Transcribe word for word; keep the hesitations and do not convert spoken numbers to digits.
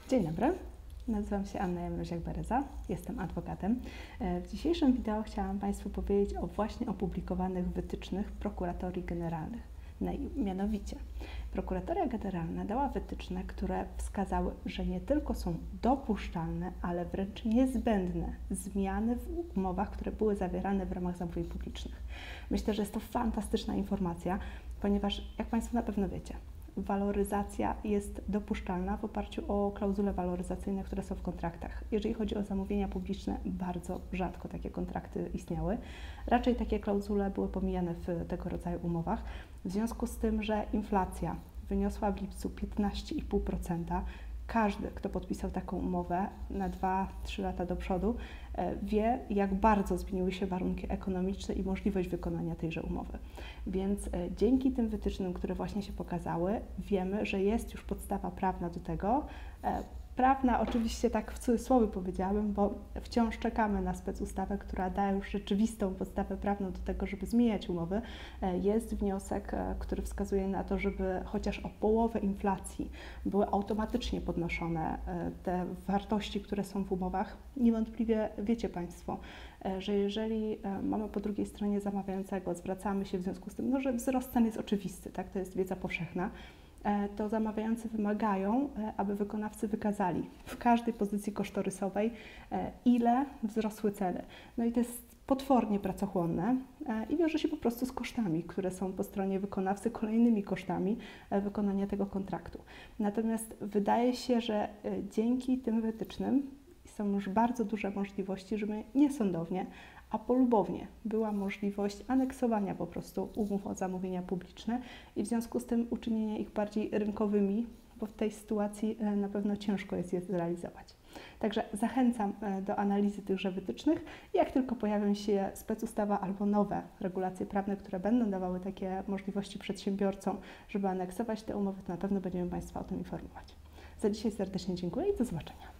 Dzień dobry, nazywam się Anna Jamroziak-Bereza, jestem adwokatem. W dzisiejszym wideo chciałam Państwu powiedzieć o właśnie opublikowanych wytycznych Prokuratorii Generalnych. Mianowicie, Prokuratoria Generalna dała wytyczne, które wskazały, że nie tylko są dopuszczalne, ale wręcz niezbędne zmiany w umowach, które były zawierane w ramach zamówień publicznych. Myślę, że jest to fantastyczna informacja, ponieważ, jak Państwo na pewno wiecie, waloryzacja jest dopuszczalna w oparciu o klauzule waloryzacyjne, które są w kontraktach. Jeżeli chodzi o zamówienia publiczne, bardzo rzadko takie kontrakty istniały. Raczej takie klauzule były pomijane w tego rodzaju umowach. W związku z tym, że inflacja wyniosła w lipcu piętnaście i pół procent, każdy, kto podpisał taką umowę na dwa trzy lata do przodu, wie, jak bardzo zmieniły się warunki ekonomiczne i możliwość wykonania tejże umowy. Więc dzięki tym wytycznym, które właśnie się pokazały, wiemy, że jest już podstawa prawna do tego. Prawna, oczywiście tak w cudzysłowie powiedziałabym, bo wciąż czekamy na specustawę, która da już rzeczywistą podstawę prawną do tego, żeby zmieniać umowy. Jest wniosek, który wskazuje na to, żeby chociaż o połowę inflacji były automatycznie podnoszone te wartości, które są w umowach. Niewątpliwie wiecie Państwo, że jeżeli mamy po drugiej stronie zamawiającego, zwracamy się w związku z tym, no, że wzrost cen jest oczywisty, tak? To jest wiedza powszechna, to zamawiający wymagają, aby wykonawcy wykazali w każdej pozycji kosztorysowej, ile wzrosły ceny. No i to jest potwornie pracochłonne i wiąże się po prostu z kosztami, które są po stronie wykonawcy, kolejnymi kosztami wykonania tego kontraktu. Natomiast wydaje się, że dzięki tym wytycznym są już bardzo duże możliwości, żeby nie sądownie, a polubownie była możliwość aneksowania po prostu umów o zamówienia publiczne i w związku z tym uczynienia ich bardziej rynkowymi, bo w tej sytuacji na pewno ciężko jest je zrealizować. Także zachęcam do analizy tychże wytycznych. Jak tylko pojawią się specustawa albo nowe regulacje prawne, które będą dawały takie możliwości przedsiębiorcom, żeby aneksować te umowy, to na pewno będziemy Państwa o tym informować. Za dzisiaj serdecznie dziękuję i do zobaczenia.